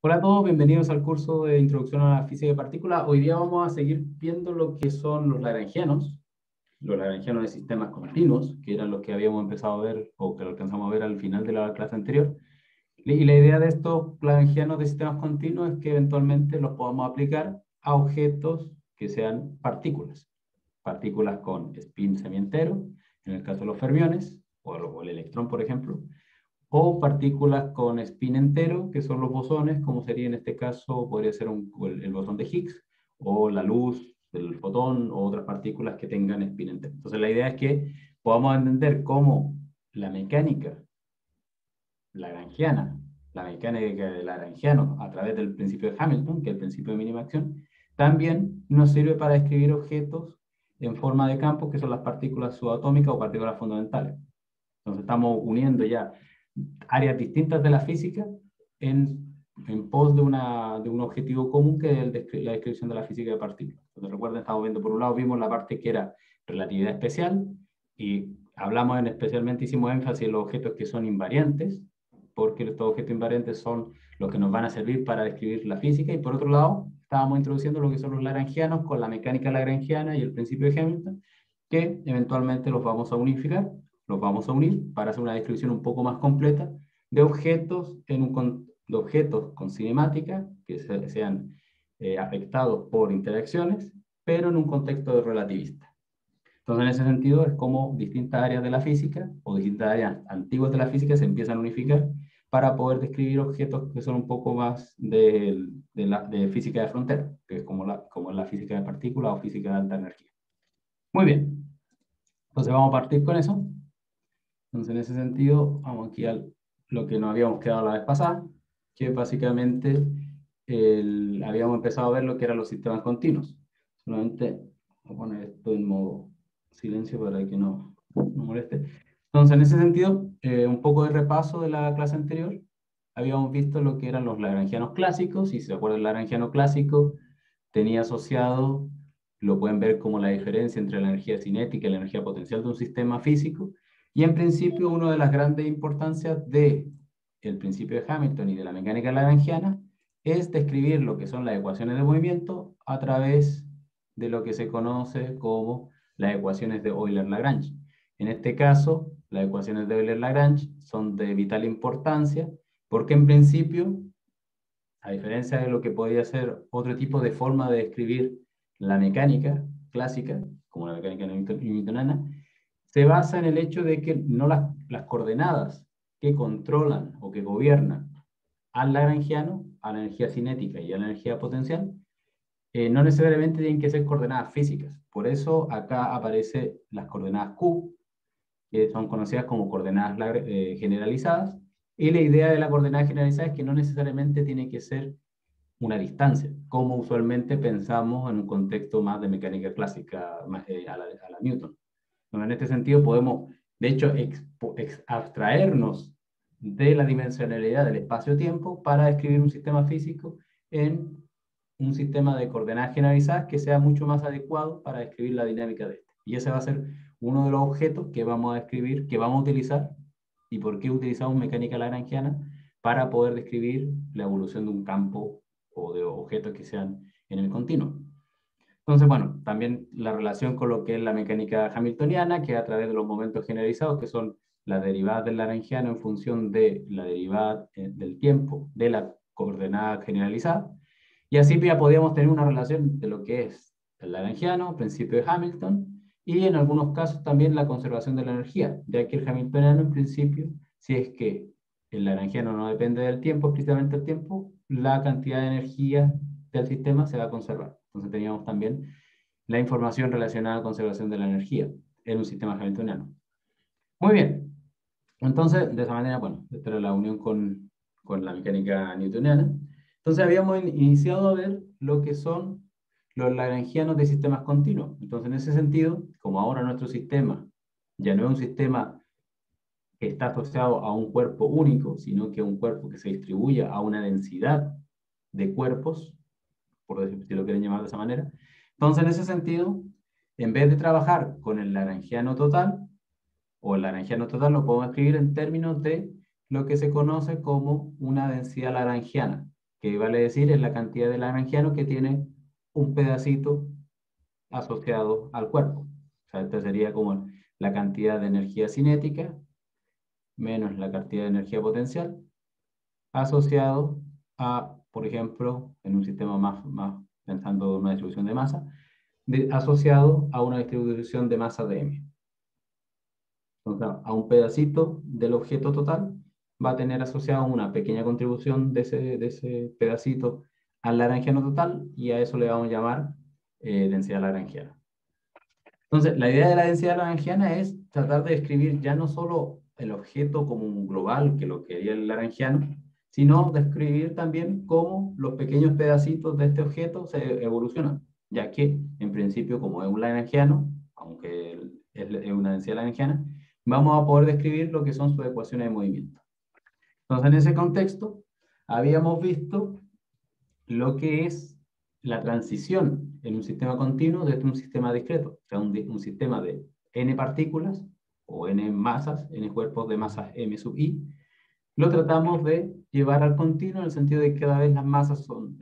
Hola a todos, bienvenidos al curso de Introducción a la Física de Partículas. Hoy día vamos a seguir viendo lo que son los lagrangianos de sistemas continuos, que eran los que habíamos empezado a ver o que lo alcanzamos a ver al final de la clase anterior. Y la idea de estos lagrangianos de sistemas continuos es que eventualmente los podamos aplicar a objetos que sean partículas con spin semientero, en el caso de los fermiones, o el electrón, por ejemplo, o partículas con spin entero, que son los bosones, como sería en este caso, podría ser el bosón de Higgs, o la luz, el fotón, o otras partículas que tengan spin entero. Entonces la idea es que podamos entender cómo la mecánica lagrangiana, la mecánica de Lagrangiano a través del principio de Hamilton, que es el principio de mínima acción, también nos sirve para describir objetos en forma de campos, que son las partículas subatómicas o partículas fundamentales. Entonces estamos uniendo ya áreas distintas de la física en pos de un objetivo común que es la descripción de la física de partículas. Entonces recuerden, estamos viendo por un lado, vimos la parte que era relatividad especial y hablamos especialmente, hicimos énfasis en los objetos que son invariantes, porque estos objetos invariantes son los que nos van a servir para describir la física, y por otro lado estábamos introduciendo lo que son los lagrangianos con la mecánica lagrangiana y el principio de Hamilton, que eventualmente los vamos a unificar, los vamos a unir para hacer una descripción un poco más completa de objetos, de objetos con cinemática que sean afectados por interacciones, pero en un contexto relativista. Entonces, en ese sentido, es como distintas áreas de la física o distintas áreas antiguas de la física se empiezan a unificar para poder describir objetos que son un poco más de física de frontera, que es como la física de partículas o física de alta energía. Muy bien, entonces vamos a partir con eso. Entonces, en ese sentido, vamos aquí a lo que nos habíamos quedado la vez pasada, que básicamente habíamos empezado a ver lo que eran los sistemas continuos. Solamente voy a poner esto en modo silencio para que no moleste. Entonces, en ese sentido, un poco de repaso de la clase anterior. Habíamos visto lo que eran los lagrangianos clásicos, y si se acuerdan, el lagrangiano clásico tenía asociado, lo pueden ver como la diferencia entre la energía cinética y la energía potencial de un sistema físico, y en principio una de las grandes importancias del principio de Hamilton y de la mecánica lagrangiana es describir lo que son las ecuaciones de movimiento a través de lo que se conoce como las ecuaciones de Euler-Lagrange. En este caso, las ecuaciones de Euler-Lagrange son de vital importancia porque en principio, a diferencia de lo que podría ser otro tipo de forma de describir la mecánica clásica, como la mecánica newtoniana, se basa en el hecho de que no las coordenadas que controlan o que gobiernan al lagrangiano, a la energía cinética y a la energía potencial, no necesariamente tienen que ser coordenadas físicas. Por eso acá aparecen las coordenadas Q, que son conocidas como coordenadas generalizadas, y la idea de la coordenada generalizada es que no necesariamente tiene que ser una distancia, como usualmente pensamos en un contexto más de mecánica clásica a la Newton. En este sentido podemos, de hecho, abstraernos de la dimensionalidad del espacio-tiempo para describir un sistema físico en un sistema de coordenadas generalizadas que sea mucho más adecuado para describir la dinámica de este. Y ese va a ser uno de los objetos que vamos a describir, que vamos a utilizar, y por qué utilizamos mecánica lagrangiana para poder describir la evolución de un campo o de objetos que sean en el continuo. Entonces, bueno, también la relación con lo que es la mecánica hamiltoniana, que es a través de los momentos generalizados, que son las derivadas del lagrangiano en función de la derivada del tiempo de la coordenada generalizada. Y así ya podríamos tener una relación de lo que es el lagrangiano, principio de Hamilton, y en algunos casos también la conservación de la energía, ya que el hamiltoniano en principio, si es que el lagrangiano no depende del tiempo, precisamente el tiempo, la cantidad de energía del sistema se va a conservar. Entonces teníamos también la información relacionada a la conservación de la energía en un sistema hamiltoniano. Muy bien. Entonces, de esa manera, bueno, esta era la unión con la mecánica newtoniana. Entonces habíamos iniciado a ver lo que son los lagrangianos de sistemas continuos. Entonces, en ese sentido, como ahora nuestro sistema ya no es un sistema que está asociado a un cuerpo único, sino que es un cuerpo que se distribuye a una densidad de cuerpos, por decir, si lo quieren llamar de esa manera. Entonces, en ese sentido, en vez de trabajar con el lagrangiano total, o el lagrangiano total lo podemos escribir en términos de lo que se conoce como una densidad lagrangiana, que vale decir es la cantidad de lagrangiano que tiene un pedacito asociado al cuerpo. O sea, esta sería como la cantidad de energía cinética menos la cantidad de energía potencial asociado a, por ejemplo, en un sistema más pensando en una distribución de masa, asociado a una distribución de masa de M. Entonces, a un pedacito del objeto total va a tener asociado una pequeña contribución de ese pedacito al lagrangiano total, y a eso le vamos a llamar densidad lagrangiana. Entonces, la idea de la densidad lagrangiana es tratar de describir ya no solo el objeto como un global, que lo quería el lagrangiano, sino describir también cómo los pequeños pedacitos de este objeto se evolucionan, ya que, en principio, como es un lagrangiano, aunque es una densidad lagrangiana, vamos a poder describir lo que son sus ecuaciones de movimiento. Entonces, en ese contexto, habíamos visto lo que es la transición en un sistema continuo desde un sistema discreto, o sea, un sistema de n partículas, o n masas, n cuerpos de masa m sub i, lo tratamos de llevar al continuo en el sentido de que cada vez las masas son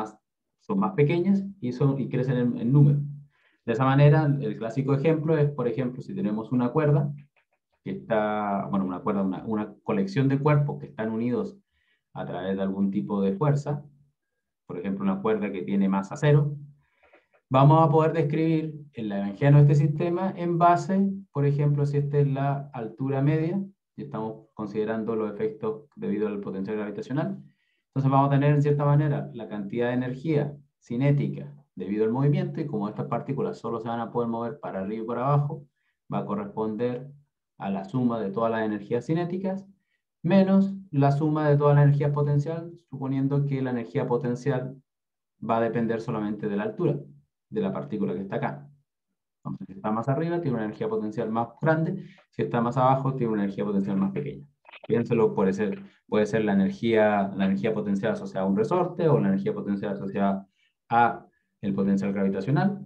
más pequeñas y crecen en número. De esa manera, el clásico ejemplo es, por ejemplo, si tenemos una cuerda, que está, bueno, una colección de cuerpos que están unidos a través de algún tipo de fuerza, por ejemplo, una cuerda que tiene masa cero, vamos a poder describir el lagrangiano de este sistema en base, por ejemplo, si esta es la altura media, y estamos considerando los efectos debido al potencial gravitacional. Entonces vamos a tener, en cierta manera, la cantidad de energía cinética debido al movimiento, y como estas partículas solo se van a poder mover para arriba y para abajo, va a corresponder a la suma de todas las energías cinéticas, menos la suma de toda la energía potencial, suponiendo que la energía potencial va a depender solamente de la altura de la partícula que está acá. Entonces, si está más arriba, tiene una energía potencial más grande; si está más abajo, tiene una energía potencial más pequeña. Piénselo, puede ser la energía potencial asociada a un resorte, o la energía potencial asociada a el potencial gravitacional.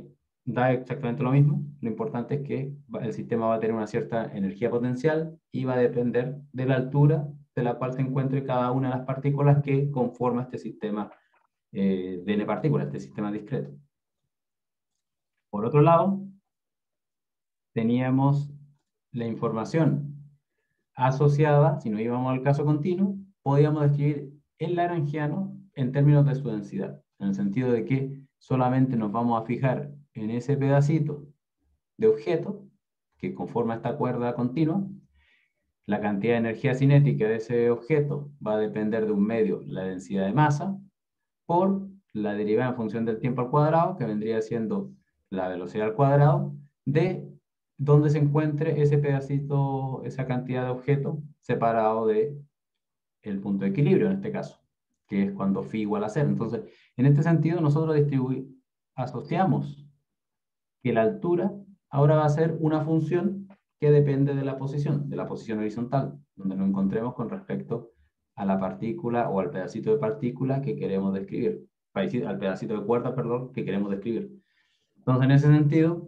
Da exactamente lo mismo. Lo importante es que el sistema va a tener una cierta energía potencial y va a depender de la altura de la cual se encuentre cada una de las partículas que conforma este sistema de n partículas, este sistema discreto. Por otro lado, teníamos la información asociada, si no íbamos al caso continuo, podíamos describir el lagrangiano en términos de su densidad, en el sentido de que solamente nos vamos a fijar en ese pedacito de objeto que conforma esta cuerda continua. La cantidad de energía cinética de ese objeto va a depender de un medio, la densidad de masa, por la derivada en función del tiempo al cuadrado, que vendría siendo la velocidad al cuadrado, de donde se encuentre ese pedacito, esa cantidad de objeto separado de el punto de equilibrio, en este caso, que es cuando phi igual a 0. Entonces, en este sentido, nosotros asociamos que la altura ahora va a ser una función que depende de la posición horizontal, donde nos encontremos con respecto a la partícula o al pedacito de partícula que queremos describir, al pedacito de cuerda, perdón, que queremos describir. Entonces, en ese sentido,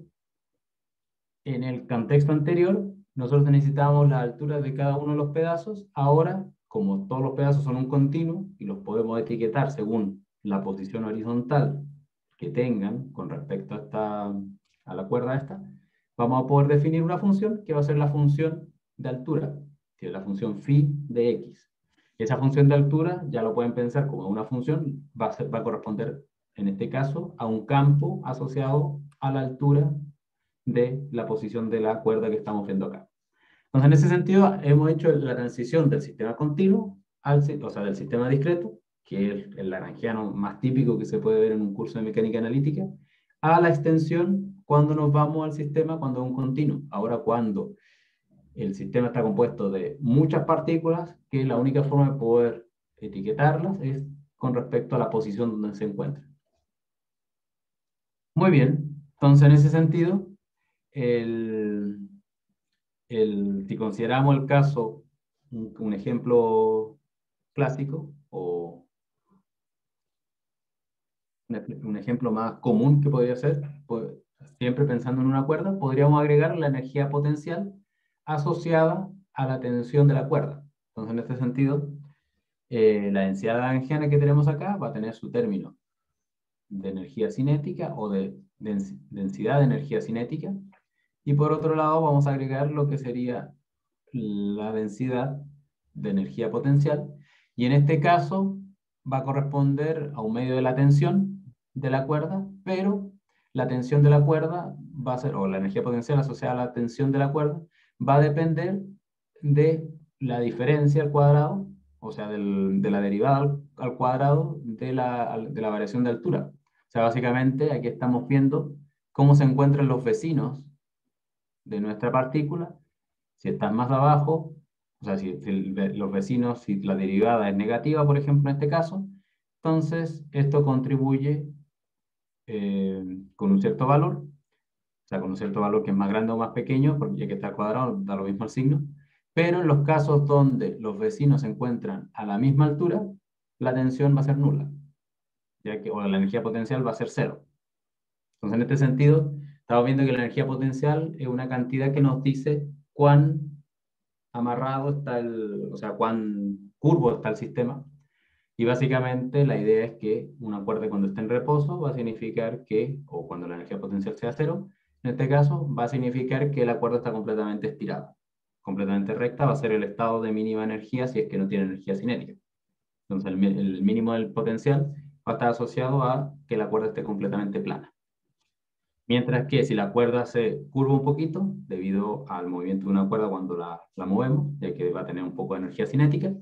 en el contexto anterior, nosotros necesitábamos la altura de cada uno de los pedazos. Ahora, como todos los pedazos son un continuo y los podemos etiquetar según la posición horizontal que tengan con respecto a la cuerda esta, vamos a poder definir una función que va a ser la función de altura, que es la función phi de x. Esa función de altura ya lo pueden pensar como una función, va a corresponder en este caso a un campo asociado a la altura de la posición de la cuerda que estamos viendo acá. Entonces, en ese sentido, hemos hecho la transición del sistema continuo, o sea, del sistema discreto, que es el lagrangiano más típico que se puede ver en un curso de mecánica analítica, a la extensión cuando nos vamos al sistema cuando es un continuo. Ahora, cuando el sistema está compuesto de muchas partículas, que la única forma de poder etiquetarlas es con respecto a la posición donde se encuentran. Muy bien, entonces en ese sentido, si consideramos el caso, un ejemplo clásico, o un ejemplo más común que podría ser, pues, siempre pensando en una cuerda, podríamos agregar la energía potencial asociada a la tensión de la cuerda. Entonces, en este sentido, la densidad lagrangiana que tenemos acá va a tener su término de energía cinética o de densidad de energía cinética. Y por otro lado vamos a agregar lo que sería la densidad de energía potencial. Y en este caso va a corresponder a un medio de la tensión de la cuerda, pero la tensión de la cuerda va a ser, o la energía potencial asociada a la tensión de la cuerda, va a depender de la diferencia al cuadrado, o sea, de la derivada al cuadrado de la variación de altura. O sea, básicamente aquí estamos viendo cómo se encuentran los vecinos de nuestra partícula. Si estás más abajo, o sea, si los vecinos, si la derivada es negativa, por ejemplo, en este caso, entonces esto contribuye con un cierto valor, o sea, con un cierto valor que es más grande o más pequeño, porque ya que está al cuadrado, da lo mismo el signo. Pero en los casos donde los vecinos se encuentran a la misma altura, la tensión va a ser nula, ya que, o la energía potencial va a ser cero. Entonces, en este sentido, estamos viendo que la energía potencial es una cantidad que nos dice cuán amarrado está o sea, cuán curvo está el sistema. Y básicamente la idea es que una cuerda cuando esté en reposo va a significar que, o cuando la energía potencial sea cero, en este caso va a significar que la cuerda está completamente estirada. Completamente recta va a ser el estado de mínima energía si es que no tiene energía cinética. Entonces el mínimo del potencial va a estar asociado a que la cuerda esté completamente plana. Mientras que si la cuerda se curva un poquito, debido al movimiento de una cuerda cuando la movemos, ya que va a tener un poco de energía cinética,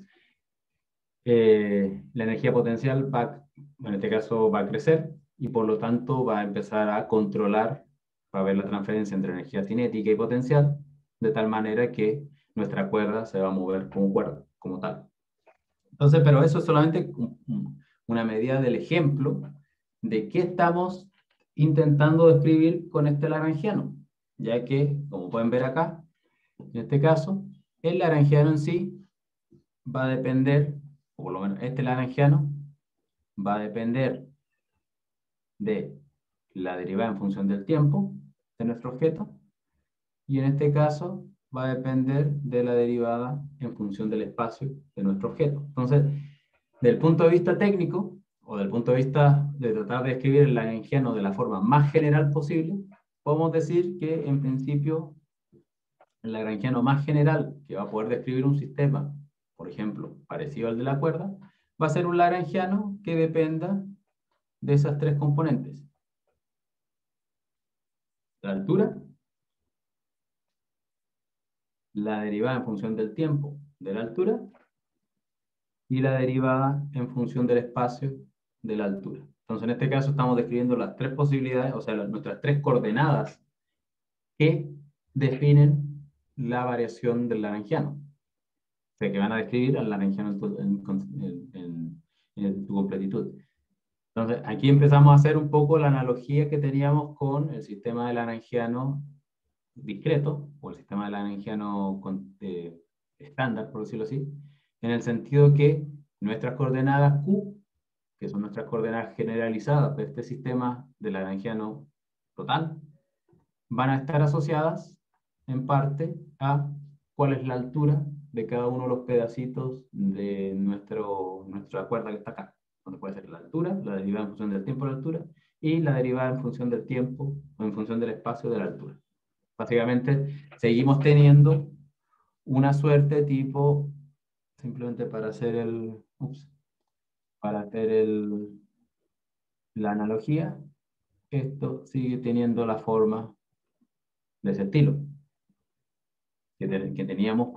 la energía potencial va, en este caso, va a crecer y por lo tanto va a empezar a controlar, va a haber la transferencia entre energía cinética y potencial, de tal manera que nuestra cuerda se va a mover como cuerda, como tal. Entonces, pero eso es solamente una medida del ejemplo de qué estamos intentando describir con este lagrangiano, ya que, como pueden ver acá, en este caso, el lagrangiano en sí va a depender, o por lo menos este lagrangiano, va a depender de la derivada en función del tiempo de nuestro objeto, y en este caso va a depender de la derivada en función del espacio de nuestro objeto. Entonces, del punto de vista técnico, o del punto de vista de tratar de escribir el lagrangiano de la forma más general posible, podemos decir que en principio el lagrangiano más general que va a poder describir un sistema, por ejemplo, parecido al de la cuerda, va a ser un lagrangiano que dependa de esas tres componentes: la altura, la derivada en función del tiempo de la altura y la derivada en función del espacio de la altura. Entonces, en este caso estamos describiendo las tres posibilidades, o sea, nuestras tres coordenadas que definen la variación del lagrangiano. O sea, que van a describir al lagrangiano en su completitud. Entonces, aquí empezamos a hacer un poco la analogía que teníamos con el sistema de lagrangiano discreto, o el sistema de lagrangiano estándar, por decirlo así, en el sentido que nuestras coordenadas Q, que son nuestras coordenadas generalizadas de este sistema de lagrangiano total, van a estar asociadas en parte a cuál es la altura de cada uno de los pedacitos de nuestra cuerda que está acá. Donde puede ser la altura, la derivada en función del tiempo de la altura, y la derivada en función del tiempo o en función del espacio de la altura. Básicamente, seguimos teniendo una suerte tipo, simplemente para hacer la analogía, esto sigue teniendo la forma de ese estilo que teníamos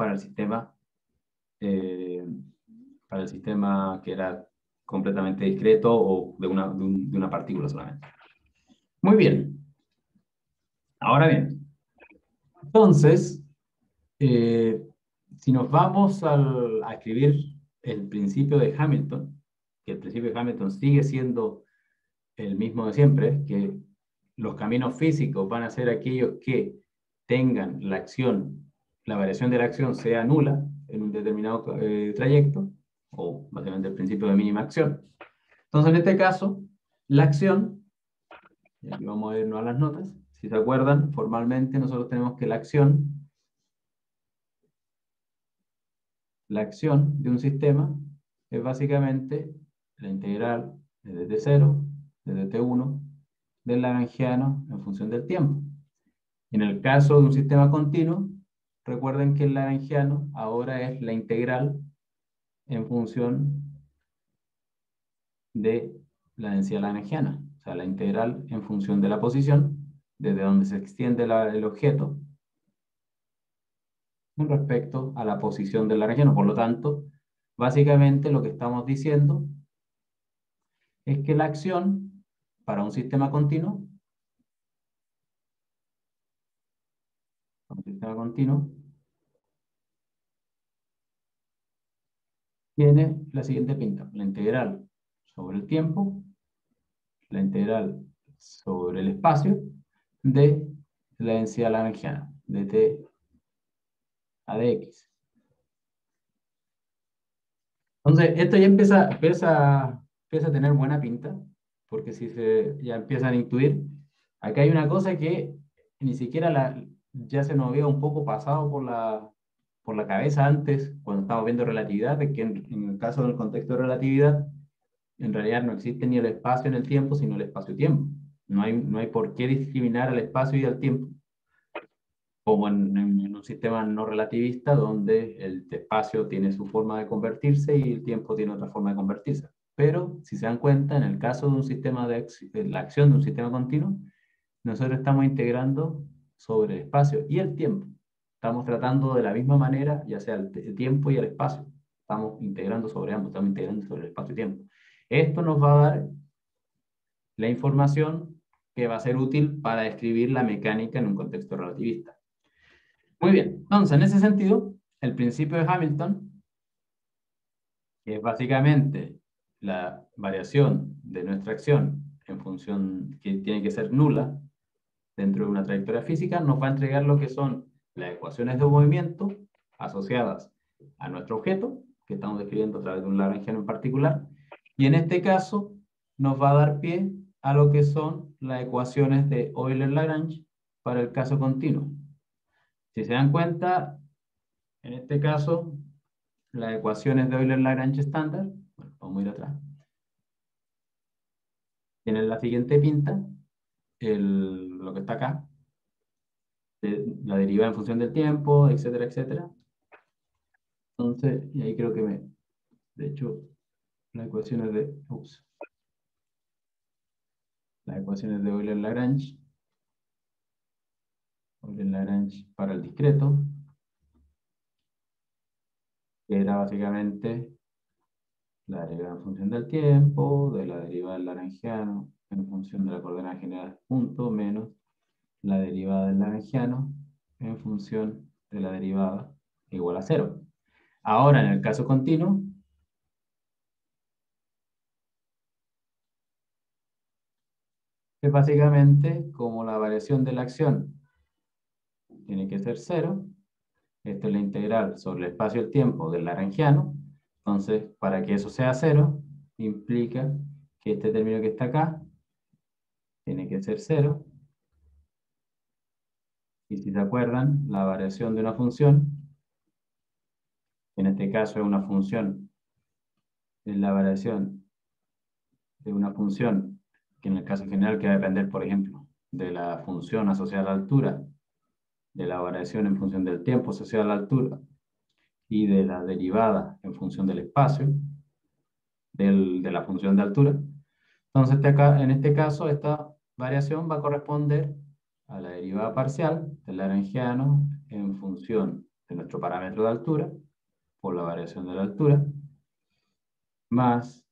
eh, para el sistema que era completamente discreto o de una partícula solamente. Muy bien. Ahora bien, entonces, si nos vamos a escribir el principio de Hamilton, que el principio de Hamilton sigue siendo el mismo de siempre, que los caminos físicos van a ser aquellos que tengan la variación de la acción sea nula en un determinado trayecto, o básicamente el principio de mínima acción. Entonces, en este caso, la acción, y aquí vamos a irnos a las notas, si se acuerdan, formalmente nosotros tenemos que la acción de un sistema es básicamente la integral desde t0, desde t1, del lagrangiano en función del tiempo. En el caso de un sistema continuo, recuerden que el lagrangiano ahora es la integral en función de la densidad lagrangiana, o sea, la integral en función de la posición, desde donde se extiende el objeto, con respecto a la posición del lagrangiano. Por lo tanto, básicamente lo que estamos diciendo es que la acción para un sistema continuo, tiene la siguiente pinta: la integral sobre el tiempo, la integral sobre el espacio de la densidad lagrangiana, de t a dx. Entonces, esto ya empieza a tener buena pinta, porque si ya empiezan a intuir, acá hay una cosa que ni siquiera ya se nos había un poco pasado por la cabeza antes, cuando estábamos viendo relatividad, de que en el caso del contexto de relatividad, en realidad no existe ni el espacio en el tiempo, sino el espacio-tiempo. No hay por qué discriminar al espacio y al tiempo, como en un sistema no relativista, donde el espacio tiene su forma de convertirse y el tiempo tiene otra forma de convertirse. Pero, si se dan cuenta, en el caso de un sistema de la acción de un sistema continuo, nosotros estamos integrando sobre el espacio y el tiempo. Estamos tratando de la misma manera, ya sea el tiempo y el espacio. Estamos integrando sobre ambos, estamos integrando sobre el espacio y tiempo. Esto nos va a dar la información que va a ser útil para describir la mecánica en un contexto relativista. Muy bien, entonces en ese sentido, el principio de Hamilton, que es básicamente la variación de nuestra acción en función que tiene que ser nula dentro de una trayectoria física, nos va a entregar lo que son las ecuaciones de movimiento asociadas a nuestro objeto, que estamos describiendo a través de un lagrangiano en particular, y en este caso nos va a dar pie a lo que son las ecuaciones de Euler-Lagrange para el caso continuo. Si se dan cuenta, en este caso, las ecuaciones de Euler-Lagrange estándar, bueno, vamos a ir atrás, tienen la siguiente pinta, lo que está acá, la derivada en función del tiempo, etcétera, etcétera. Entonces, y ahí creo que de hecho, las ecuaciones las ecuaciones de Euler-Lagrange para el discreto, que era básicamente la derivada en función del tiempo, de la derivada del lagrangiano en función de la coordenada general punto, menos la derivada del lagrangiano en función de la derivada igual a 0. Ahora, en el caso continuo, es básicamente como la variación de la acción tiene que ser 0. Esto es la integral sobre el espacio y el tiempo del lagrangiano. Entonces, para que eso sea 0, implica que este término que está acá tiene que ser 0. Y si se acuerdan, la variación de una función, en este caso es una función, es la variación de una función, que en el caso general que va a depender, por ejemplo, de la función asociada a la altura, de la variación en función del tiempo asociado a la altura, y de la derivada en función del espacio, de la función de altura. Entonces, en este caso, esta variación va a corresponder a la derivada parcial del lagrangiano en función de nuestro parámetro de altura, por la variación de la altura, más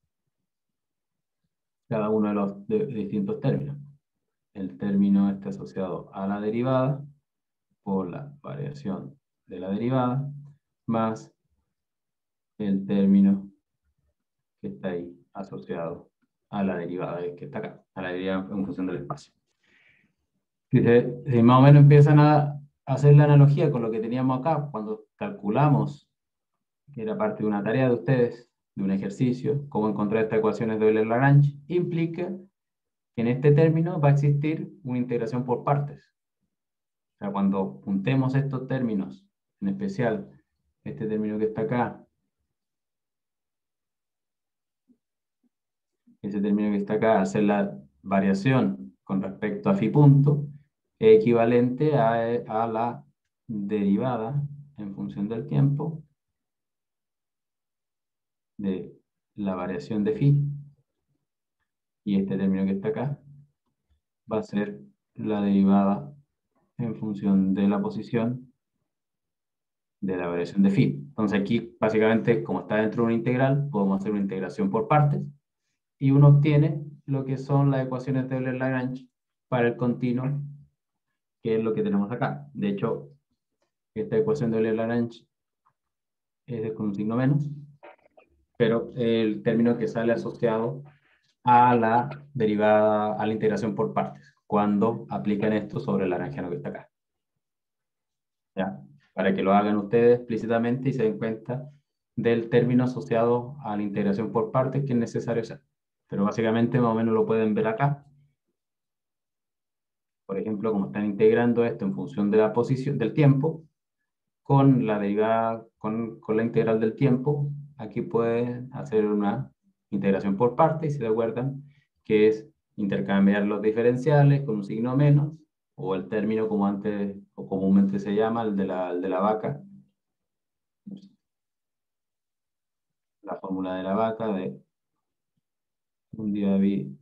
cada uno de los distintos términos. El término está asociado a la derivada por la variación de la derivada, más el término que está ahí asociado a la derivada que está acá, a la derivada en función del espacio. Si más o menos empiezan a hacer la analogía con lo que teníamos acá, cuando calculamos, que era parte de una tarea de ustedes, de un ejercicio, cómo encontrar estas ecuaciones de Euler-Lagrange, implica que en este término va a existir una integración por partes. O sea, cuando juntemos estos términos, en especial este término que está acá, ese término que está acá, al ser la variación con respecto a phi punto, es equivalente a la derivada en función del tiempo de la variación de phi, y este término que está acá va a ser la derivada en función de la posición de la variación de phi. Entonces aquí, básicamente, como está dentro de una integral, podemos hacer una integración por partes, y uno obtiene lo que son las ecuaciones de Euler-Lagrange para el continuo, que es lo que tenemos acá. De hecho, esta ecuación de Euler-Lagrange es con un signo menos, pero el término que sale asociado a la derivada, a la integración por partes, cuando aplican esto sobre el lagrangiano que está acá. ¿Ya? Para que lo hagan ustedes explícitamente y se den cuenta del término asociado a la integración por partes que es necesario hacer. Pero básicamente más o menos lo pueden ver acá. Por ejemplo, como están integrando esto en función de la posición del tiempo, con la derivada, con la integral del tiempo, aquí pueden hacer una integración por partes y se acuerdan que es intercambiar los diferenciales con un signo menos, o el término como antes o comúnmente se llama, el de la vaca, la fórmula de la vaca de un día vi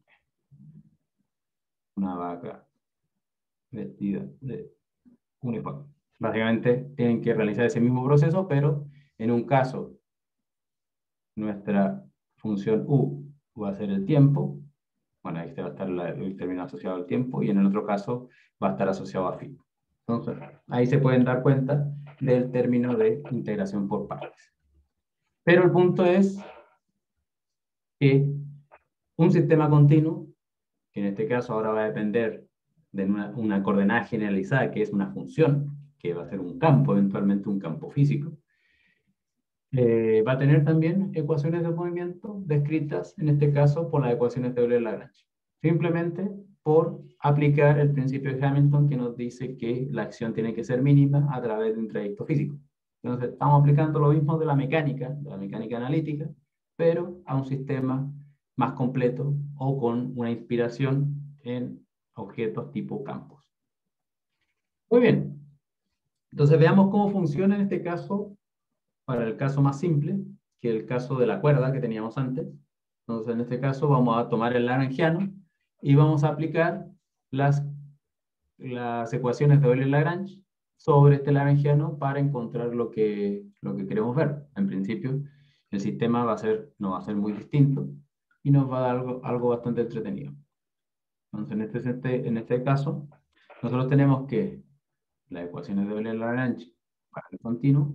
una vaca vestida de uniforme. Básicamente tienen que realizar ese mismo proceso, pero en un caso nuestra función u va a ser el tiempo. Bueno, ahí va a estar el término asociado al tiempo, y en el otro caso va a estar asociado a phi. Entonces, ahí se pueden dar cuenta del término de integración por partes. Pero el punto es que un sistema continuo, que en este caso ahora va a depender de una coordenada generalizada, que es una función, que va a ser un campo, eventualmente un campo físico, va a tener también ecuaciones de movimiento descritas, en este caso, por las ecuaciones de Euler-Lagrange. Simplemente por aplicar el principio de Hamilton, que nos dice que la acción tiene que ser mínima a través de un trayecto físico. Entonces, estamos aplicando lo mismo de la mecánica analítica, pero a un sistema más completo o con una inspiración en objetos tipo campos. Muy bien. Entonces, veamos cómo funciona en este caso, para el caso más simple, que el caso de la cuerda que teníamos antes. Entonces, en este caso vamos a tomar el lagrangiano y vamos a aplicar las ecuaciones de Euler-Lagrange sobre este lagrangiano para encontrar lo que queremos ver. En principio, el sistema no va a ser muy distinto y nos va a dar algo bastante entretenido. Entonces, en este caso, nosotros tenemos que las ecuaciones de Euler-Lagrange para el continuo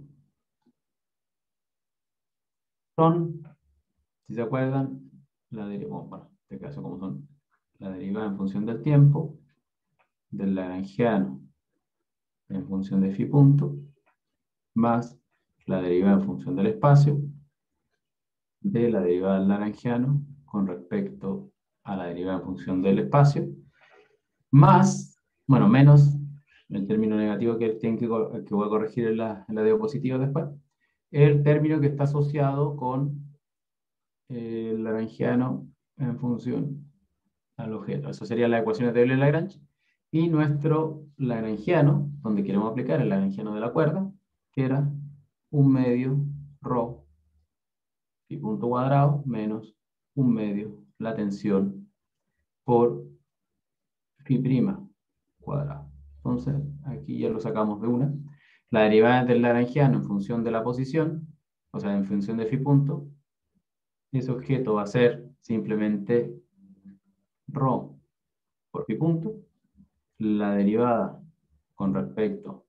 son, si se acuerdan, bueno, en este caso como son la derivada en función del tiempo, del lagrangiano en función de phi punto, más la derivada en función del espacio, de la derivada del lagrangiano con respecto a la derivada en función del espacio, más, bueno, menos el término negativo que voy a corregir en la diapositiva después, el término que está asociado con el lagrangiano en función al objeto. Eso serían las ecuaciones de Euler-Lagrange. Y nuestro lagrangiano, donde queremos aplicar el lagrangiano de la cuerda, que era 1/2 ρ phi punto cuadrado menos 1/2 la tensión por phi prima cuadrado. Entonces, aquí ya lo sacamos de una. La derivada del lagrangiano en función de la posición, o sea, en función de phi punto, ese objeto va a ser simplemente ρ por phi punto. La derivada con respecto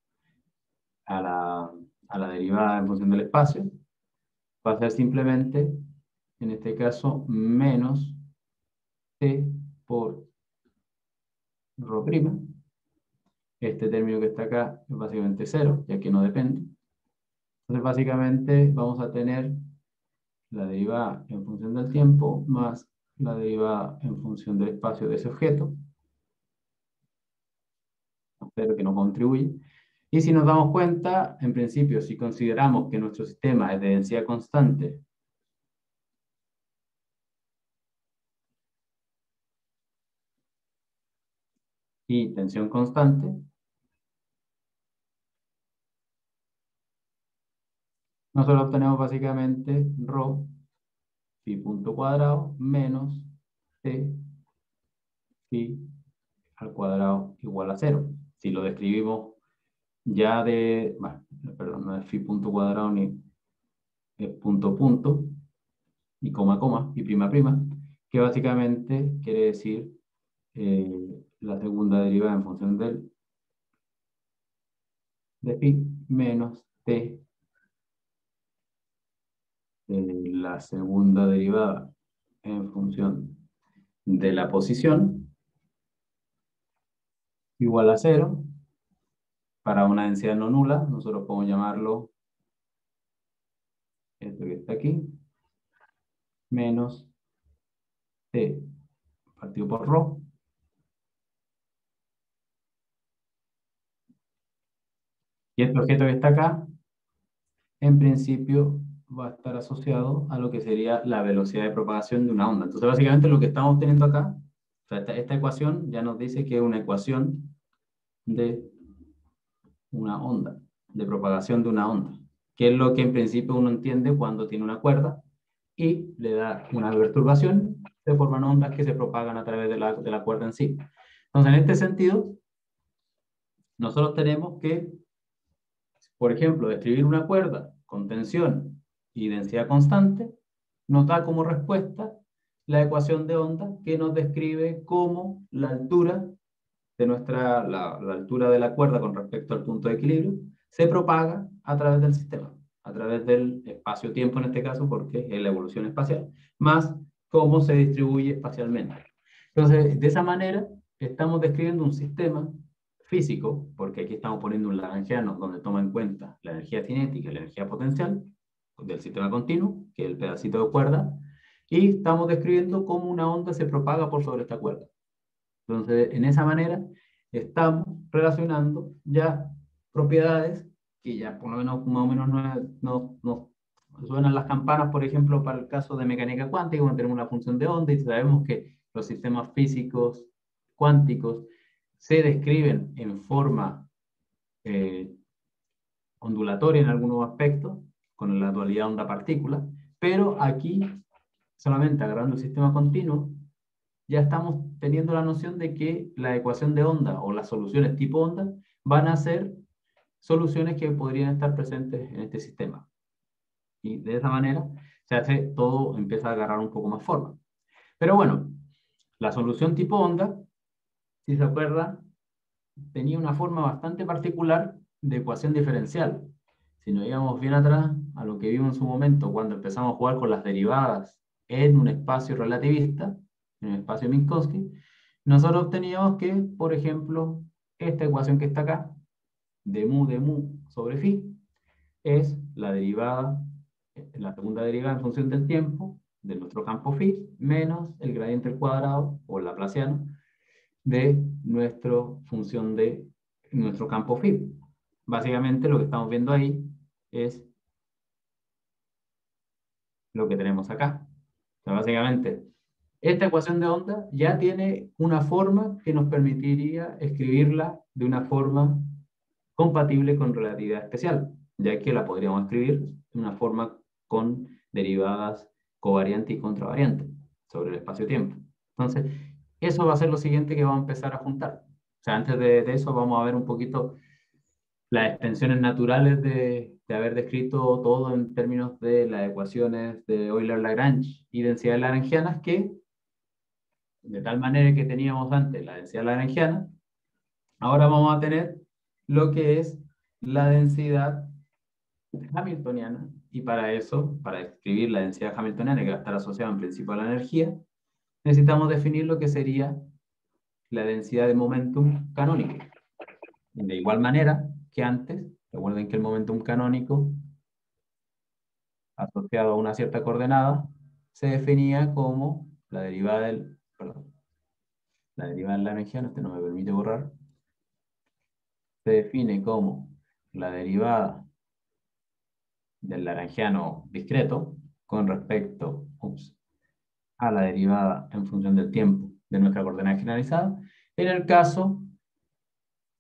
a la derivada en función del espacio va a ser simplemente, en este caso, menos t por ρ'. Este término que está acá es básicamente 0, ya que no depende. Entonces, básicamente, vamos a tener la derivada en función del tiempo más la derivada en función del espacio de ese objeto. Espero que nos contribuya. Y si nos damos cuenta, en principio, si consideramos que nuestro sistema es de densidad constante y tensión constante, nosotros obtenemos básicamente ρ phi punto cuadrado menos t phi al cuadrado igual a cero. Si lo describimos ya de, bueno, perdón, no es phi punto cuadrado ni es punto punto, y coma coma, y prima prima, que básicamente quiere decir la segunda derivada en función de phi menos t, la segunda derivada en función de la posición, igual a cero. Para una densidad no nula, nosotros podemos llamarlo esto que está aquí, menos t partido por ρ. Y este objeto que está acá, en principio, va a estar asociado a lo que sería la velocidad de propagación de una onda. Entonces, básicamente lo que estamos teniendo acá, o sea, esta ecuación ya nos dice que es una ecuación de una onda, de propagación de una onda, que es lo que en principio uno entiende cuando tiene una cuerda y le da una perturbación, se forman ondas que se propagan a través de la cuerda en sí. Entonces, en este sentido, nosotros tenemos que, por ejemplo, describir una cuerda con tensión y densidad constante, nos da como respuesta la ecuación de onda que nos describe cómo la altura de la altura de la cuerda con respecto al punto de equilibrio se propaga a través del sistema, a través del espacio-tiempo en este caso, porque es la evolución espacial, más cómo se distribuye espacialmente. Entonces, de esa manera, estamos describiendo un sistema físico, porque aquí estamos poniendo un lagrangiano donde toma en cuenta la energía cinética y la energía potencial del sistema continuo, que es el pedacito de cuerda, y estamos describiendo cómo una onda se propaga por sobre esta cuerda. Entonces, en esa manera, estamos relacionando ya propiedades que ya por lo menos, más o menos no suenan las campanas, por ejemplo, para el caso de mecánica cuántica, cuando tenemos una función de onda y sabemos que los sistemas físicos cuánticos se describen en forma eh, ondulatoria en algunos aspectos, con la dualidad onda-partícula, pero aquí, solamente agarrando el sistema continuo, ya estamos teniendo la noción de que la ecuación de onda o las soluciones tipo onda van a ser soluciones que podrían estar presentes en este sistema. Y de esa manera se hace todo, empieza a agarrar un poco más forma. Pero bueno, la solución tipo onda, si se acuerda, tenía una forma bastante particular de ecuación diferencial. Si nos íbamos bien atrás a lo que vimos en su momento cuando empezamos a jugar con las derivadas en un espacio relativista, en un espacio Minkowski, nosotros obteníamos que, por ejemplo, esta ecuación que está acá, de mu sobre phi, es la derivada, la segunda derivada en función del tiempo de nuestro campo phi, menos el gradiente al cuadrado, o el laplaciano, de nuestra función de nuestro campo phi. Básicamente lo que estamos viendo ahí es lo que tenemos acá. O sea, básicamente, esta ecuación de onda ya tiene una forma que nos permitiría escribirla de una forma compatible con relatividad especial, ya que la podríamos escribir de una forma con derivadas covariante y contravariante sobre el espacio-tiempo. Entonces, eso va a ser lo siguiente que vamos a empezar a juntar. O sea, antes de eso vamos a ver un poquito las extensiones naturales de haber descrito todo en términos de las ecuaciones de Euler-Lagrange y densidades lagrangianas, que de tal manera que teníamos antes la densidad lagrangiana, ahora vamos a tener lo que es la densidad hamiltoniana, y para eso, para describir la densidad hamiltoniana, que va a estar asociada en principio a la energía, necesitamos definir lo que sería la densidad de momentum canónico. De igual manera que antes, recuerden que el momentum canónico asociado a una cierta coordenada se definía como la derivada del, perdón, la derivada de la energía, este no me permite borrar, se define como la derivada del lagrangiano discreto con respecto a la derivada en función del tiempo de nuestra coordenada generalizada, en el caso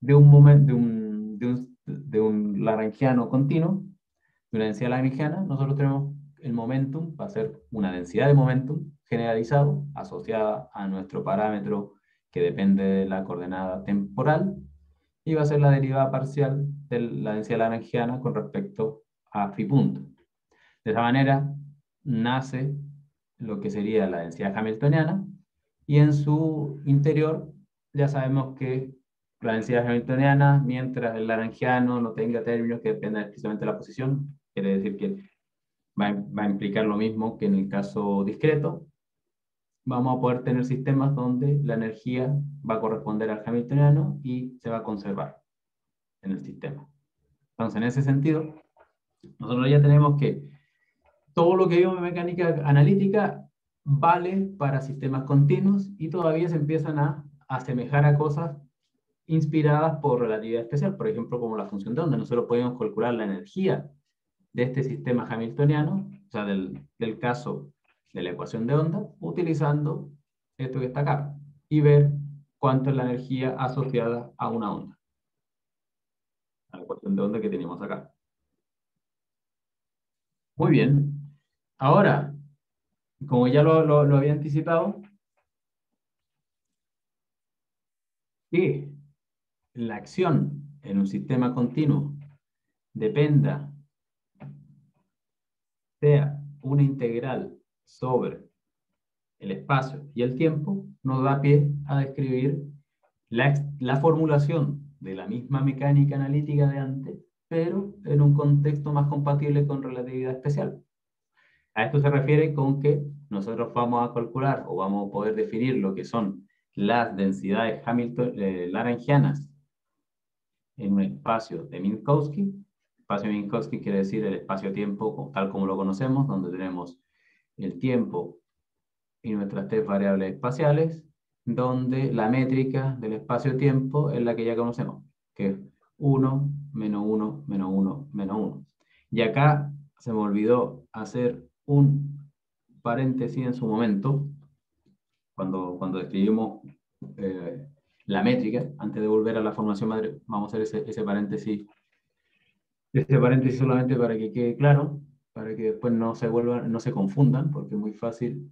de un lagrangiano continuo, de una densidad lagrangiana, nosotros tenemos el momentum, va a ser una densidad de momentum generalizado, asociada a nuestro parámetro que depende de la coordenada temporal, y va a ser la derivada parcial de la densidad lagrangiana con respecto a phi punto. De esa manera nace lo que sería la densidad hamiltoniana, y en su interior ya sabemos que la densidad hamiltoniana, mientras el lagrangiano no tenga términos que dependan exclusivamente de la posición, quiere decir que va a implicar lo mismo que en el caso discreto, vamos a poder tener sistemas donde la energía va a corresponder al hamiltoniano y se va a conservar en el sistema. Entonces, en ese sentido, nosotros ya tenemos que todo lo que vimos en mecánica analítica vale para sistemas continuos y todavía se empiezan a asemejar a cosas inspiradas por relatividad especial, por ejemplo, como la función de onda. Nosotros podemos calcular la energía de este sistema hamiltoniano, o sea, del caso de la ecuación de onda, utilizando esto que está acá, y ver cuánto es la energía asociada a una onda, a la ecuación de onda que tenemos acá. Muy bien. Ahora, como ya lo había anticipado, que la acción en un sistema continuo dependa, sea una integral sobre el espacio y el tiempo, nos da pie a describir la formulación de la misma mecánica analítica de antes, pero en un contexto más compatible con relatividad especial. A esto se refiere con que nosotros vamos a calcular o vamos a poder definir lo que son las densidades lagrangianas en un espacio de Minkowski. Espacio de Minkowski quiere decir el espacio-tiempo tal como lo conocemos, donde tenemos el tiempo y nuestras tres variables espaciales, donde la métrica del espacio-tiempo es la que ya conocemos, que es 1, menos 1, menos 1, menos 1. Y acá se me olvidó hacer un paréntesis en su momento, cuando describimos la métrica, antes de volver a la formación madre, vamos a hacer ese paréntesis solamente para que quede claro, para que después no se confundan, porque es muy fácil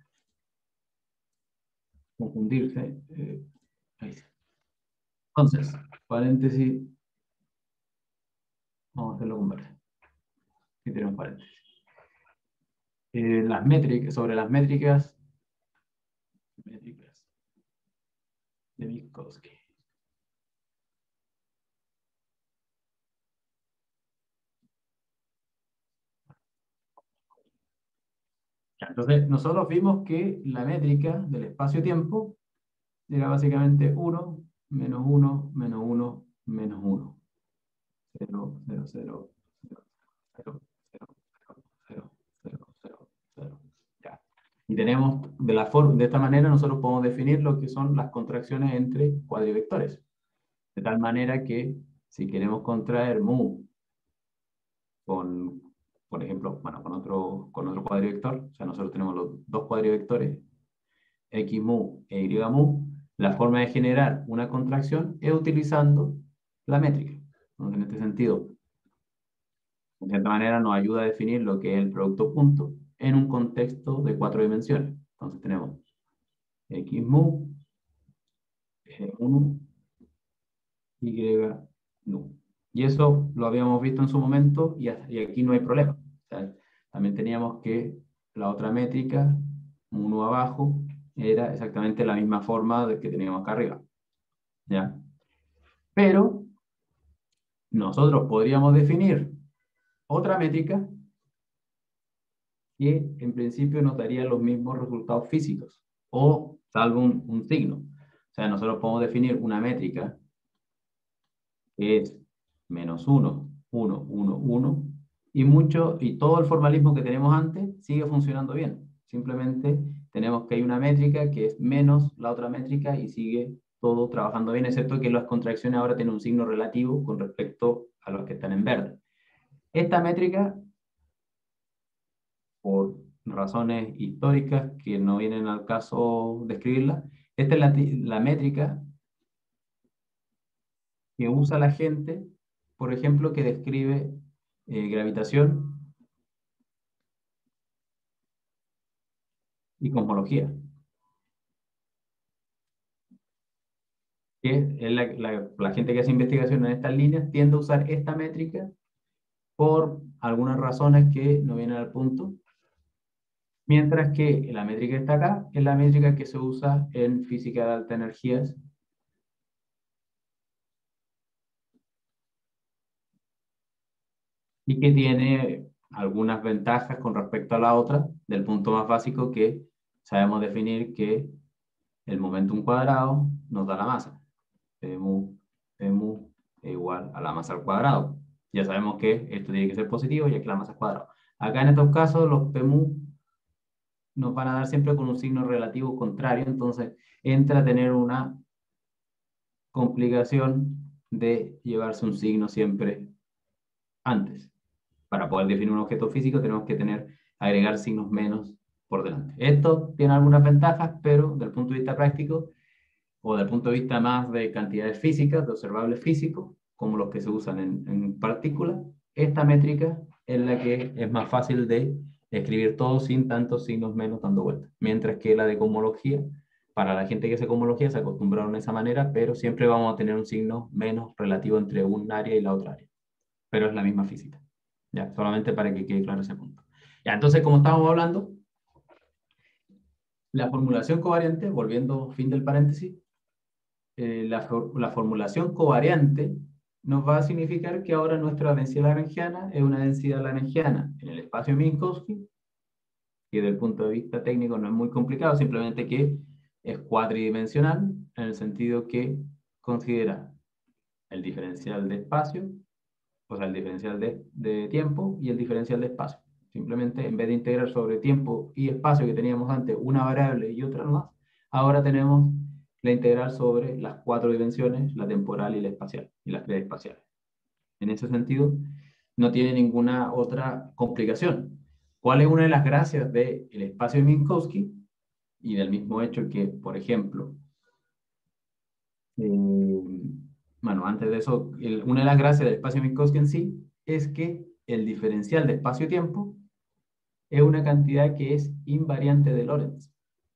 confundirse. Ahí está. Entonces, paréntesis, vamos a hacerlo con verde. Aquí tenemos paréntesis. Las métricas, sobre las métricas de Minkowski. Entonces, nosotros vimos que la métrica del espacio-tiempo era básicamente 1, menos 1, menos 1, menos 1. 0, 0, 0, 0, 0, 0, 0, 0, 0, 0. Ya. Y tenemos, de esta manera nosotros podemos definir lo que son las contracciones entre cuadrivectores. De tal manera que si queremos contraer mu con, por ejemplo, bueno, con otro cuadrivector, o sea, nosotros tenemos los dos cuadrivectores, x mu e y mu, la forma de generar una contracción es utilizando la métrica. Entonces, en este sentido, de cierta manera nos ayuda a definir lo que es el producto punto en un contexto de 4 dimensiones. Entonces tenemos x mu, 1, y nu. Y eso lo habíamos visto en su momento y aquí no hay problema. O sea, también teníamos que la otra métrica, mu abajo, era exactamente la misma forma que teníamos acá arriba. ¿Ya? Pero nosotros podríamos definir otra métrica que en principio nos daría los mismos resultados físicos, o salvo un signo. O sea, nosotros podemos definir una métrica que es menos 1, 1, 1, 1, y todo el formalismo que tenemos antes sigue funcionando bien. Simplemente tenemos que hay una métrica que es menos la otra métrica y sigue todo trabajando bien, excepto que las contracciones ahora tienen un signo relativo con respecto a los que están en verde. Esta métrica, por razones históricas que no vienen al caso describirla, esta es la métrica que usa la gente, por ejemplo, que describe gravitación y cosmología, que es la gente que hace investigación en estas líneas tiende a usar esta métrica por algunas razones que no vienen al punto, mientras que la métrica que está acá es la métrica que se usa en física de altas energías y que tiene algunas ventajas con respecto a la otra, del punto más básico que sabemos definir que el momentum cuadrado nos da la masa. P mu es igual a la masa al cuadrado. Ya sabemos que esto tiene que ser positivo ya que la masa es cuadrado. Acá en estos casos los P mu nos van a dar siempre con un signo relativo contrario, entonces entra a tener una complicación de llevarse un signo siempre antes. Para poder definir un objeto físico tenemos que agregar signos menos por delante. Esto tiene algunas ventajas, pero del punto de vista práctico o del punto de vista más de cantidades físicas, de observables físicos, como los que se usan en partículas, esta métrica es la que es más fácil de escribir todo sin tantos signos menos dando vueltas. Mientras que la de cosmología, para la gente que hace cosmología se acostumbraron a esa manera, pero siempre vamos a tener un signo menos relativo entre un área y la otra área. Pero es la misma física. Ya, solamente para que quede claro ese punto. Ya, entonces, como estábamos hablando, la formulación covariante, volviendo fin del paréntesis, la formulación covariante nos va a significar que ahora nuestra densidad lagrangiana es una densidad lagrangiana en el espacio Minkowski, que desde el punto de vista técnico no es muy complicado, simplemente que es cuatridimensional, en el sentido que considera el diferencial de espacio, o sea, el diferencial de tiempo y el diferencial de espacio. Simplemente, en vez de integrar sobre tiempo y espacio que teníamos antes una variable y otra más, ahora tenemos la integral sobre las cuatro dimensiones, la temporal y la espacial, y las tres espaciales. En ese sentido, no tiene ninguna otra complicación. ¿Cuál es una de las gracias del espacio de Minkowski? Y del mismo hecho que, por ejemplo, bueno, antes de eso, una de las gracias del espacio de Minkowski en sí es que el diferencial de espacio-tiempo es una cantidad que es invariante de Lorentz.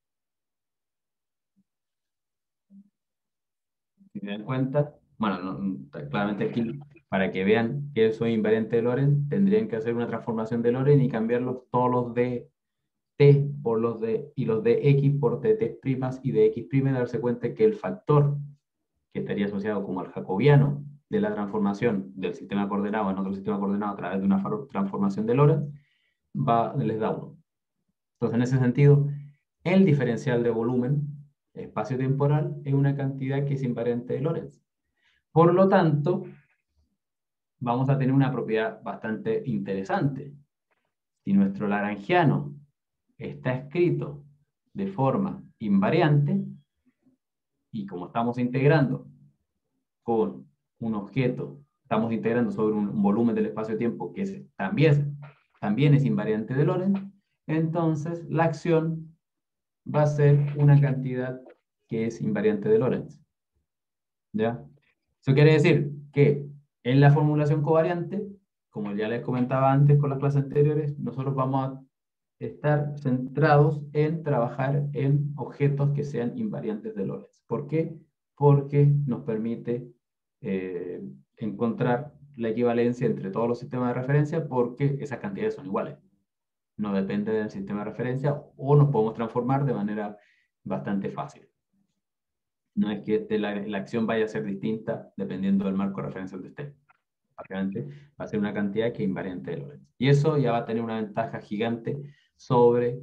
Si se dan cuenta, bueno, claramente aquí, para que vean que eso es invariante de Lorentz, tendrían que hacer una transformación de Lorentz y cambiarlos todos los de t por los de, y los de x por tt' y de x', y darse cuenta que el factor que estaría asociado como al jacobiano de la transformación del sistema coordenado en otro sistema coordenado a través de una transformación de Lorentz, les da 1. Entonces, en ese sentido, el diferencial de volumen espacio-temporal es una cantidad que es invariante de Lorentz. Por lo tanto, vamos a tener una propiedad bastante interesante. Si nuestro lagrangiano está escrito de forma invariante, y como estamos integrando con un objeto, estamos integrando sobre un volumen del espacio-tiempo que también es invariante de Lorentz, entonces la acción va a ser una cantidad que es invariante de Lorentz. ¿Ya? Eso quiere decir que en la formulación covariante, como ya les comentaba antes con las clases anteriores, nosotros vamos a estar centrados en trabajar en objetos que sean invariantes de Lorentz. ¿Por qué? Porque nos permite eh, encontrar la equivalencia entre todos los sistemas de referencia porque esas cantidades son iguales. No depende del sistema de referencia o nos podemos transformar de manera bastante fácil. No es que la acción vaya a ser distinta dependiendo del marco de referencia donde esté. Básicamente va a ser una cantidad que es invariante de Lorentz. Y eso ya va a tener una ventaja gigante sobre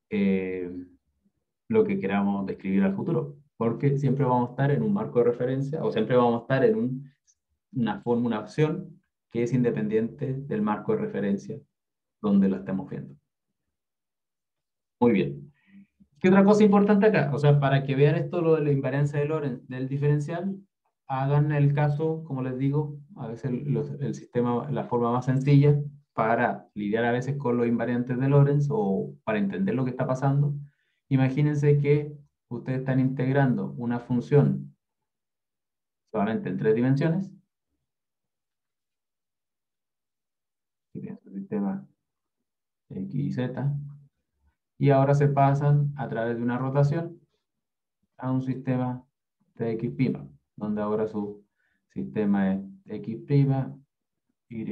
lo que queramos describir al futuro. Porque siempre vamos a estar en un marco de referencia o siempre vamos a estar en una opción que es independiente del marco de referencia donde la estemos viendo. Muy bien. ¿Qué otra cosa importante acá? O sea, para que vean esto, lo de la invariancia de Lorentz del diferencial, hagan el caso, como les digo, a veces el sistema, la forma más sencilla para lidiar a veces con los invariantes de Lorentz o para entender lo que está pasando. Imagínense que ustedes están integrando una función solamente en 3 dimensiones. Aquí tiene su sistema X y Z. Y ahora se pasan a través de una rotación a un sistema de X', donde ahora su sistema es X', Y',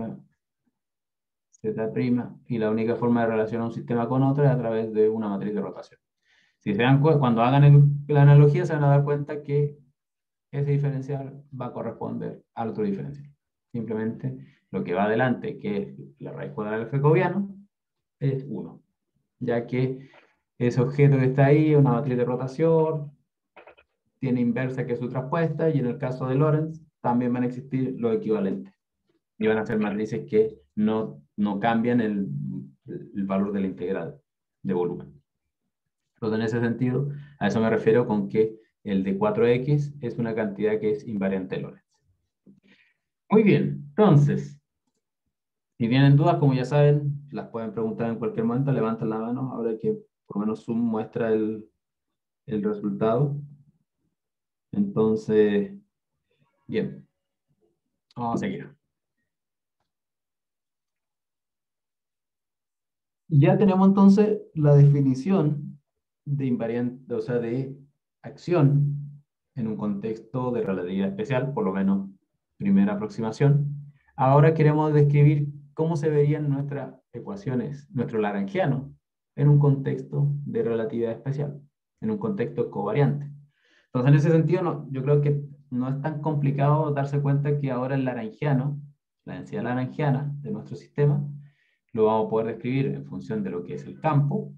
Z', y la única forma de relacionar un sistema con otro es a través de una matriz de rotación. Si se dan cuando hagan la analogía, se van a dar cuenta que ese diferencial va a corresponder al otro diferencial. Simplemente lo que va adelante, que es la raíz cuadrada del jacobiano, es 1, ya que ese objeto que está ahí es una matriz de rotación, tiene inversa que es su traspuesta, y en el caso de Lorentz también van a existir los equivalentes. Y van a ser matrices que no cambian el valor de la integral de volumen. Entonces, en ese sentido, a eso me refiero con que el de 4x es una cantidad que es invariante de Lorentz. Muy bien, entonces, si tienen dudas, como ya saben, las pueden preguntar en cualquier momento, levantan la mano, ahora que por lo menos Zoom muestra el resultado. Entonces, bien, vamos a seguir. Ya tenemos entonces la definición de invariante, o sea, de acción en un contexto de relatividad especial, por lo menos primera aproximación. Ahora queremos describir cómo se verían nuestras ecuaciones, nuestro lagrangiano, en un contexto de relatividad especial, en un contexto covariante. Entonces, en ese sentido, no, yo creo que no es tan complicado darse cuenta que ahora el lagrangiano, la densidad lagrangiana de nuestro sistema, lo vamos a poder describir en función de lo que es el campo,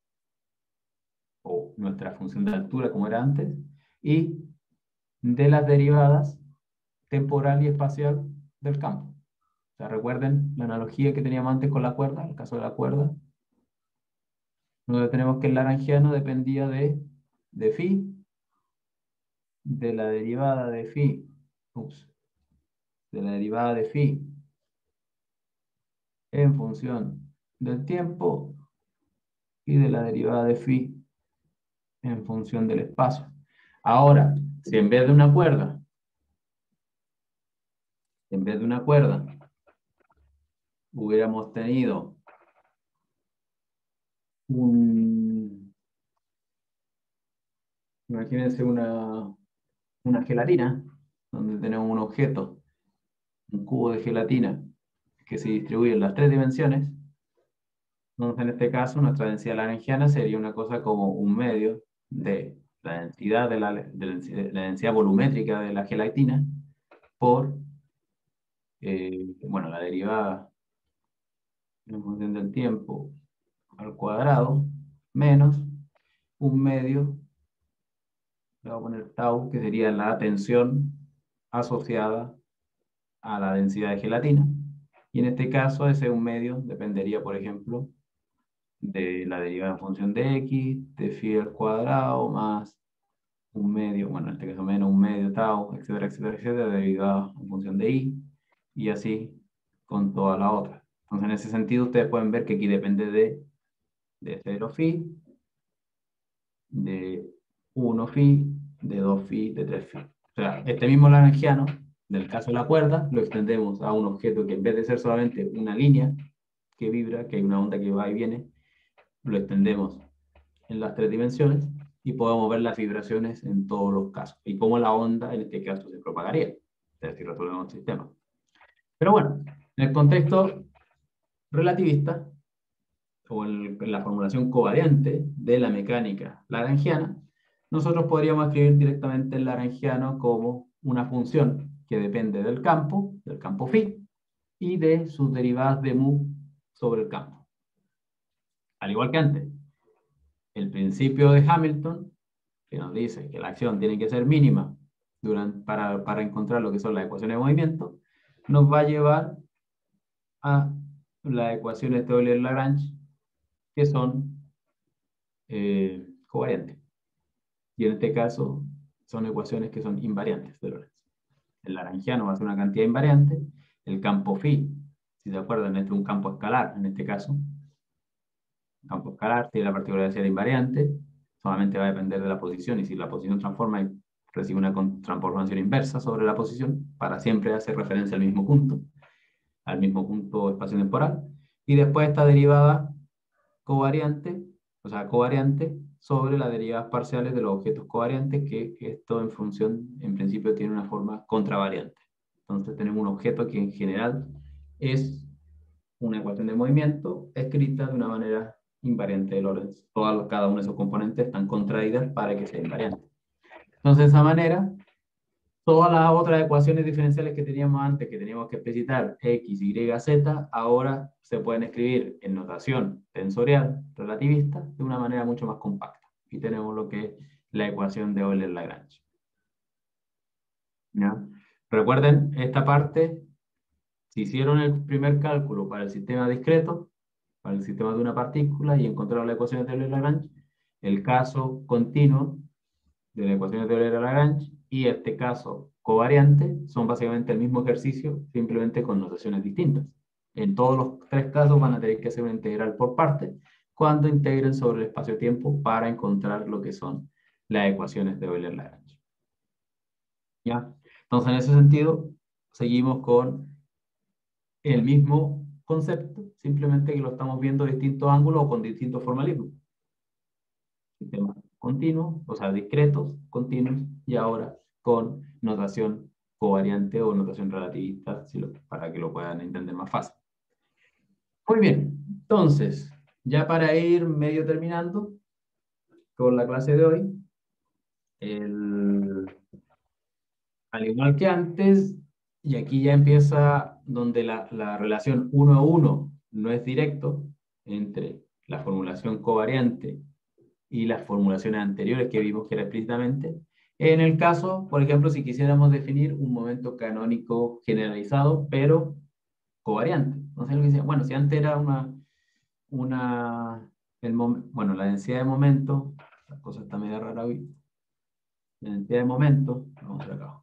o nuestra función de altura como era antes, y de las derivadas temporal y espacial del campo. O sea, recuerden la analogía que teníamos antes con la cuerda, el caso de la cuerda, donde tenemos que el lagrangiano dependía de phi, de la derivada de phi, de la derivada de phi en función del tiempo y de la derivada de phi en función del espacio. Ahora, si en vez de una cuerda, hubiéramos tenido imagínense una gelatina, donde tenemos un objeto, un cubo de gelatina, que se distribuye en las 3 dimensiones. Entonces, en este caso, nuestra densidad lagrangiana sería una cosa como un medio de la densidad, de la densidad volumétrica de la gelatina por, bueno, la derivada en función del tiempo al cuadrado, menos un medio, le voy a poner tau, que sería la tensión asociada a la densidad de gelatina. Y en este caso, ese un medio dependería, por ejemplo, de la derivada en función de x, de phi al cuadrado, más un medio, bueno, en este caso menos un medio tau, etcétera, etcétera, etcétera, derivada en función de y así con toda la otra. Entonces, en ese sentido, ustedes pueden ver que aquí depende de 0 phi, de 1 phi, de 2 phi, de 3 phi. O sea, este mismo lagrangiano, del caso de la cuerda, lo extendemos a un objeto que en vez de ser solamente una línea que vibra, que hay una onda que va y viene, lo extendemos en las 3 dimensiones y podemos ver las vibraciones en todos los casos y cómo la onda en este caso se propagaría, es decir, resolvemos el sistema. Pero bueno, en el contexto relativista, o en la formulación covariante de la mecánica lagrangiana, nosotros podríamos escribir directamente el lagrangiano como una función que depende del campo phi, y de sus derivadas de mu sobre el campo. Al igual que antes, el principio de Hamilton, que nos dice que la acción tiene que ser mínima para encontrar lo que son las ecuaciones de movimiento, nos va a llevar a las ecuaciones de Euler-Lagrange, que son covariantes. Y en este caso, son ecuaciones que son invariantes de Lorentz. El lagrangiano va a ser una cantidad invariante. El campo phi, si se acuerdan, este es un campo escalar, en este caso. El campo escalar tiene la particularidad de ser invariante, solamente va a depender de la posición, y si la posición transforma, recibe una transformación inversa sobre la posición, para siempre hacer referencia al mismo punto espacio-temporal, y después esta derivada covariante, o sea, covariante sobre las derivadas parciales de los objetos covariantes, que esto en función, en principio, tiene una forma contravariante. Entonces tenemos un objeto que en general es una ecuación de movimiento escrita de una manera invariante de Lorentz. Cada uno de esos componentes están contraídas para que sea invariante. Entonces, de esa manera, todas las otras ecuaciones diferenciales que teníamos antes, que teníamos que especificar x, y, z, ahora se pueden escribir en notación tensorial relativista de una manera mucho más compacta. Y tenemos lo que es la ecuación de Euler-Lagrange. ¿Ya? Recuerden esta parte, si hicieron el primer cálculo para el sistema discreto, para el sistema de una partícula, y encontraron la ecuación de Euler-Lagrange, el caso continuo de la ecuación de Euler-Lagrange y este caso covariante son básicamente el mismo ejercicio, simplemente con notaciones distintas. En todos los tres casos van a tener que hacer una integral por parte cuando integren sobre el espacio-tiempo para encontrar lo que son las ecuaciones de Euler-Lagrange. ¿Ya? Entonces, en ese sentido, seguimos con el mismo concepto, simplemente que lo estamos viendo de distintos ángulos o con distintos formalismos. Sistemas continuos, o sea, discretos, continuos, y ahora con notación covariante o notación relativista, para que lo puedan entender más fácil. Muy bien, entonces, ya para ir medio terminando con la clase de hoy, al igual que antes, y aquí ya empieza donde la relación 1 a 1 no es directo entre la formulación covariante y las formulaciones anteriores que vimos que era explícitamente. En el caso, por ejemplo, si quisiéramos definir un momento canónico generalizado, pero covariante. Entonces, lo que decía, bueno, si antes era bueno, la densidad de momento, la cosa está medio rara hoy, la densidad de momento, vamos a ver acá.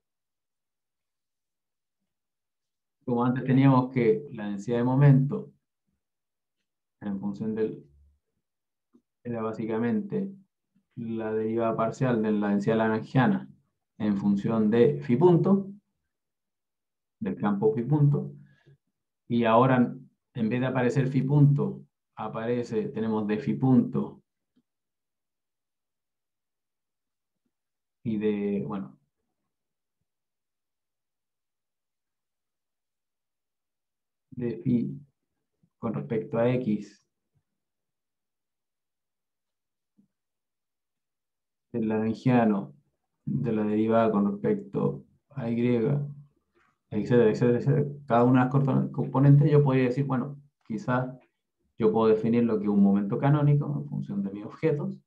Como antes teníamos que la densidad de momento, en función era básicamente la derivada parcial de la densidad lagrangiana en función de phi punto, del campo phi punto, y ahora en vez de aparecer phi punto, tenemos de phi punto y bueno, de phi con respecto a x, del lagrangiano, de la derivada con respecto a y, etcétera, etcétera, etcétera. Cada una de las componentes yo podría decir, bueno, quizás yo puedo definir lo que es un momento canónico en función de mis objetos,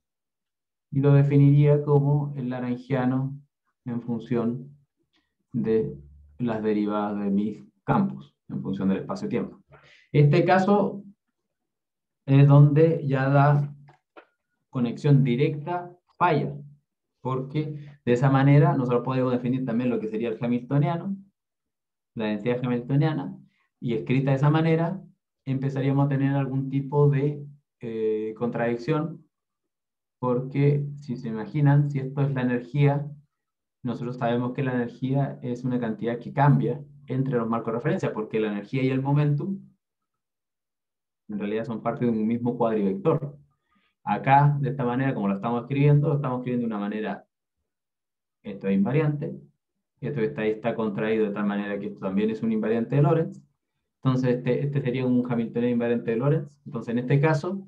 y lo definiría como el lagrangiano en función de las derivadas de mis campos, en función del espacio-tiempo. Este caso es donde ya la conexión directa falla, porque de esa manera nosotros podemos definir también lo que sería el hamiltoniano, la densidad hamiltoniana, y escrita de esa manera empezaríamos a tener algún tipo de contradicción, porque si se imaginan, si esto es la energía, nosotros sabemos que la energía es una cantidad que cambia entre los marcos de referencia, porque la energía y el momentum en realidad son parte de un mismo cuadrivector. Acá, de esta manera, como lo estamos escribiendo de una manera, esto es invariante, esto está contraído de tal manera que esto también es un invariante de Lorentz. Entonces, este sería un Hamiltoniano invariante de Lorentz. Entonces, en este caso,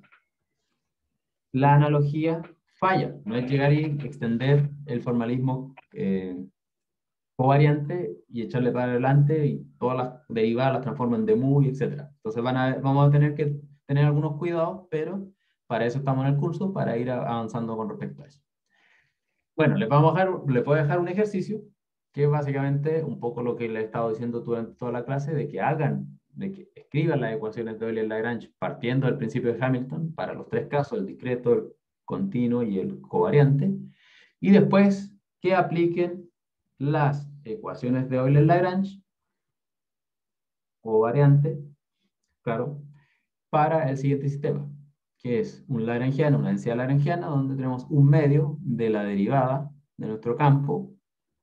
la analogía falla. No es llegar y extender el formalismo covariante y echarle para adelante y todas las derivadas las transforman de mu, etc. Entonces vamos a tener que tener algunos cuidados, pero para eso estamos en el curso, para ir avanzando con respecto a eso. Bueno, les voy a dejar un ejercicio que es básicamente un poco lo que les he estado diciendo durante toda la clase, de que escriban las ecuaciones de Euler-Lagrange partiendo del principio de Hamilton para los tres casos, el discreto, el continuo y el covariante, y después que apliquen las ecuaciones de Euler-Lagrange covariante, claro, para el siguiente sistema, que es un lagrangiano, una densidad lagrangiana, donde tenemos un medio de la derivada de nuestro campo,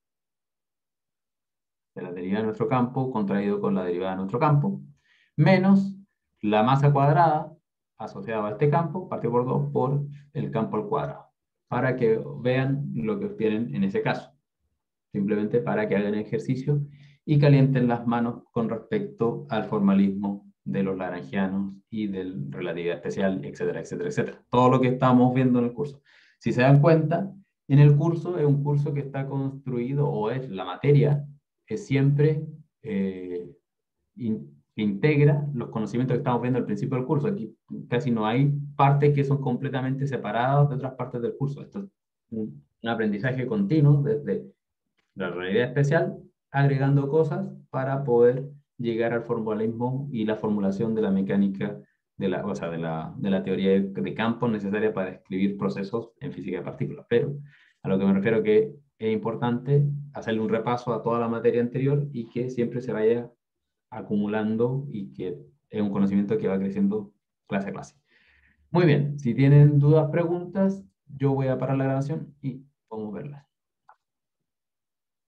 de la derivada de nuestro campo contraído con la derivada de nuestro campo, menos la masa cuadrada asociada a este campo, partido por 2 por el campo al cuadrado, para que vean lo que obtienen en ese caso. Simplemente para que hagan ejercicio y calienten las manos con respecto al formalismo de los lagrangianos y de relatividad especial, etcétera, etcétera, etcétera. Todo lo que estamos viendo en el curso. Si se dan cuenta, en el curso es un curso que está construido, o es la materia, es siempre que integra los conocimientos que estamos viendo al principio del curso. Aquí casi no hay partes que son completamente separadas de otras partes del curso. Esto es un aprendizaje continuo desde la realidad especial, agregando cosas para poder llegar al formalismo y la formulación de la mecánica, o sea, de la teoría de campos necesaria para describir procesos en física de partículas. Pero a lo que me refiero que es importante hacerle un repaso a toda la materia anterior y que siempre se vaya acumulando y que es un conocimiento que va creciendo clase a clase. Muy bien, si tienen dudas, preguntas, yo voy a parar la grabación y podemos verlas.